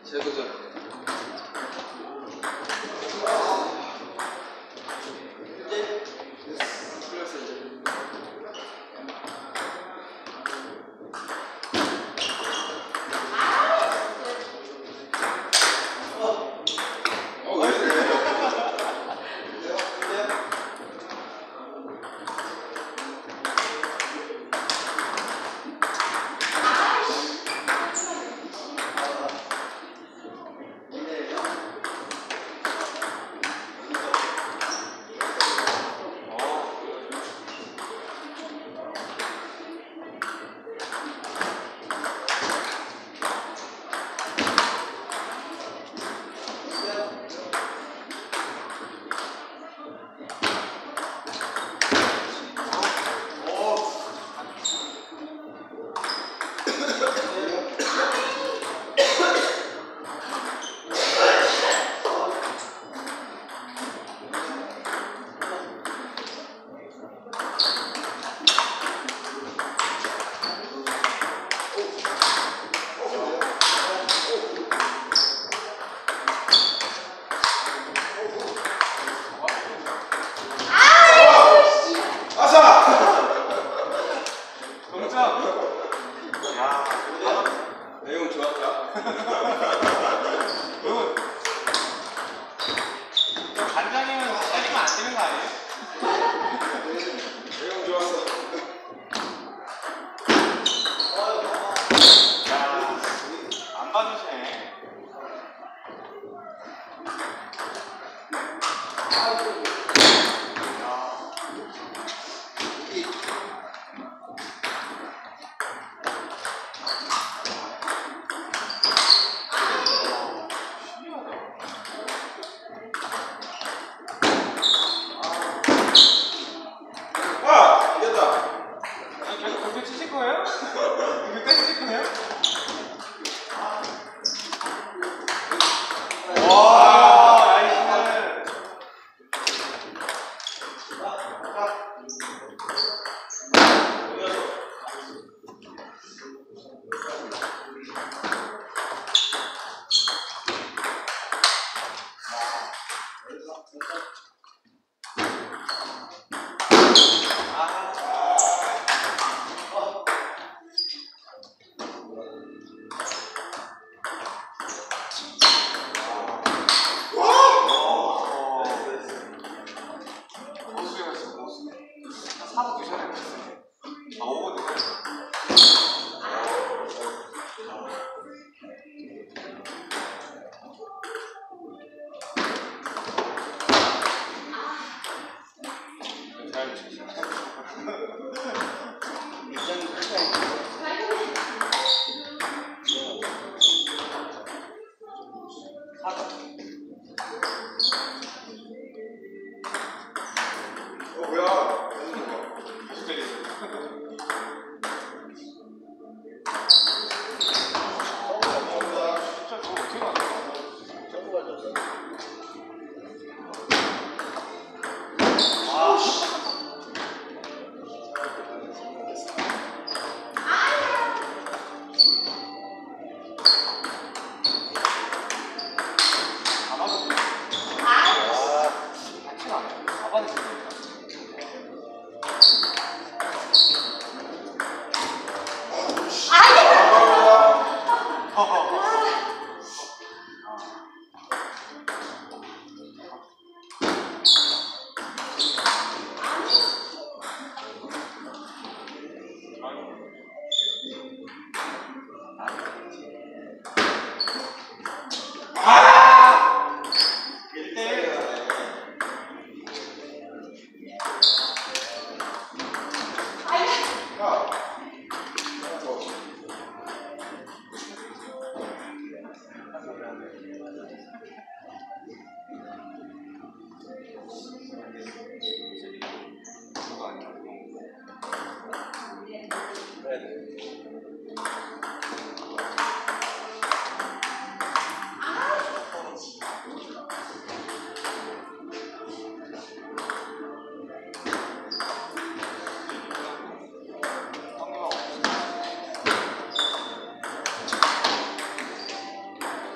재도전. 내용 좋았다. 간장이면 때리면 안 되는 거 아니에요? 내용 좋았어. 야, 안 받으시네. 계속 그렇게 치실 거예요? 그렇게 떼실 거예요? 와, 나이스. 사고 드셔야 될 것 같아요. 아, 5분 됐어요. 잘 치시네. 뭐야? 계속 때리세요. 진짜 저거 어떻게 가는 거야?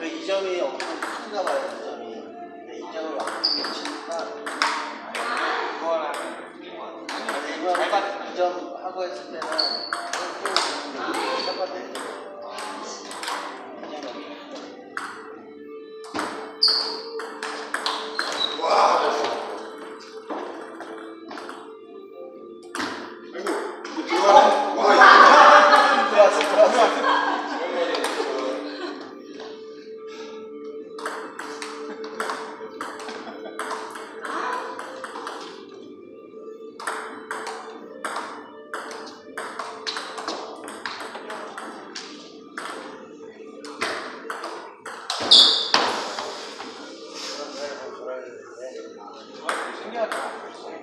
그 2점이 엄청 큰가 봐요, 2점이. 근데 2점을 완전히 치니까. 그거랑 아니, 이거는 2점 하고 했을 때는 샷바 되죠. 신기하다.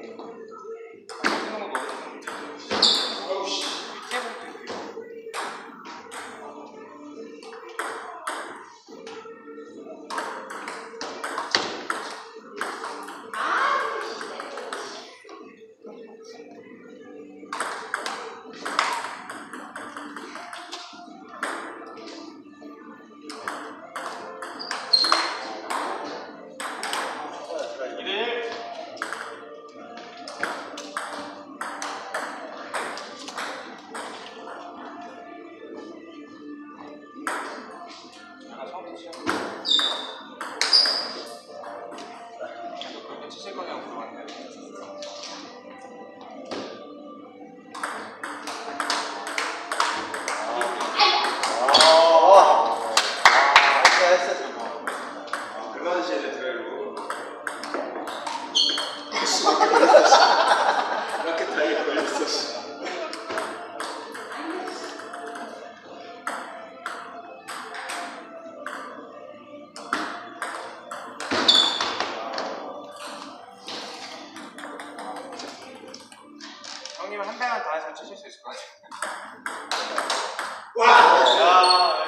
치실 거냐고 물어봤는데. 그만 시에 드라이브. 이렇게 타이에 걸렸어. 형님은 한 대만 다 해서 치실 수 있을 것 같아요. 와!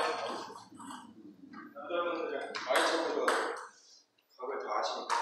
남자분들 많이 쳐보고 각을 다 하시니까.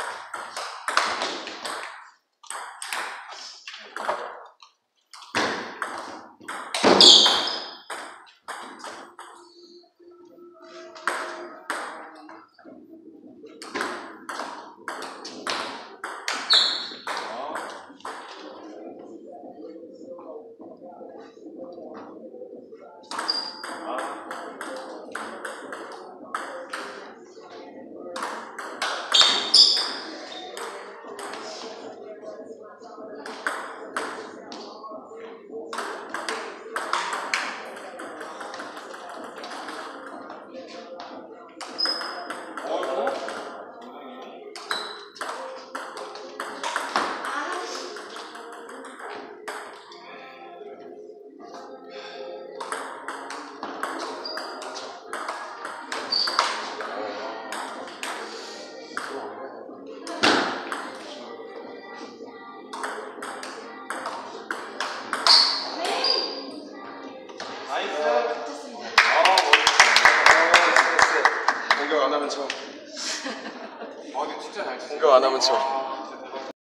공격 안 하면 쳐. 근데 진짜 잘 치세요. 공격 안 하면 쳐.